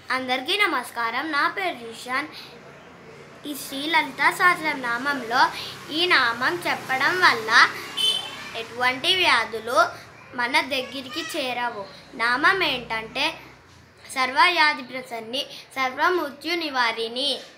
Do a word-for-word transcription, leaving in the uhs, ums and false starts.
అందరికీ నమస్కారం. నా పేరు రిషాన్. ఈ శ్రీ లలితా సహస్రనామంలో ఈ నామం చెప్పడం వల్ల ఎటువంటి వ్యాధులు మన దగ్గరికి చేరవు. నామం ఏంటంటే సర్వవ్యాధి ప్రసన్ని, సర్వమృత్యు నివారిణి.